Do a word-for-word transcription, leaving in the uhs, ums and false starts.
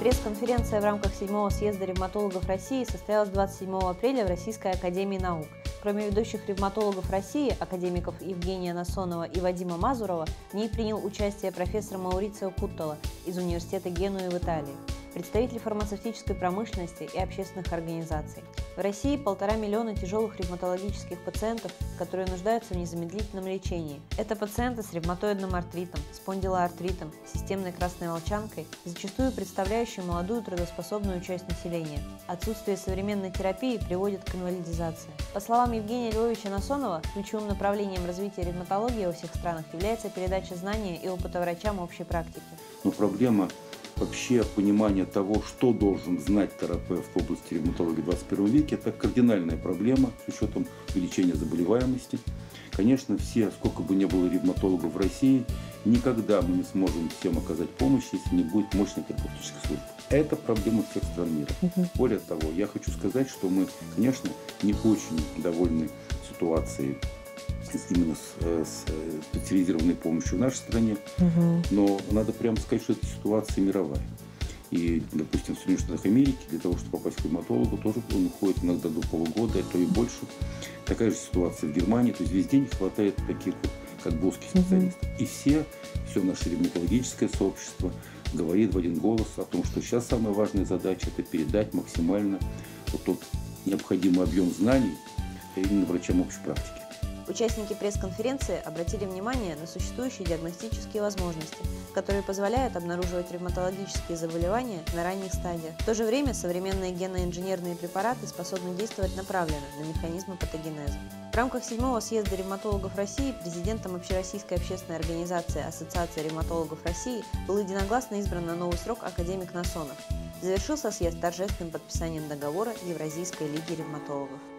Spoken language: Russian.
Пресс-конференция в рамках седьмого съезда ревматологов России состоялась двадцать седьмого апреля в Российской академии наук. Кроме ведущих ревматологов России, академиков Евгения Насонова и Вадима Мазурова, в ней принял участие профессор Маурицио Куттола из Университета Генуи в Италии, представители фармацевтической промышленности и общественных организаций. В России полтора миллиона тяжелых ревматологических пациентов, которые нуждаются в незамедлительном лечении. Это пациенты с ревматоидным артритом, спондилоартритом, системной красной волчанкой, зачастую представляющие молодую трудоспособную часть населения. Отсутствие современной терапии приводит к инвалидизации. По словам Евгения Львовича Насонова, ключевым направлением развития ревматологии во всех странах является передача знания и опыта врачам общей практики. Но проблема вообще понимание того, что должен знать терапевт в области ревматологии в двадцать первом веке, это кардинальная проблема с учетом увеличения заболеваемости. Конечно, все, сколько бы ни было ревматологов в России, никогда мы не сможем всем оказать помощь, если не будет мощной терапевтической службы. Это проблема всех стран мира. Uh-huh. Более того, я хочу сказать, что мы, конечно, не очень довольны ситуацией именно с, с специализированной помощью в нашей стране, uh-huh. но надо прямо сказать, что эта ситуация мировая. И, допустим, в Соединенных Штатах Америки для того, чтобы попасть к ревматологу, тоже он уходит иногда до полугода, а то и больше. Такая же ситуация в Германии, то есть везде не хватает таких вот, как бы узких специалистов. Uh-huh. И все, все наше ревматологическое сообщество говорит в один голос о том, что сейчас самая важная задача – это передать максимально вот тот необходимый объем знаний именно врачам общей практики. Участники пресс-конференции обратили внимание на существующие диагностические возможности, которые позволяют обнаруживать ревматологические заболевания на ранних стадиях. В то же время современные генно-инженерные препараты способны действовать направленно на механизмы патогенеза. В рамках седьмого съезда ревматологов России президентом Общероссийской общественной организации Ассоциация ревматологов России был единогласно избран на новый срок академик Насонов. Завершился съезд торжественным подписанием договора Евразийской лиги ревматологов.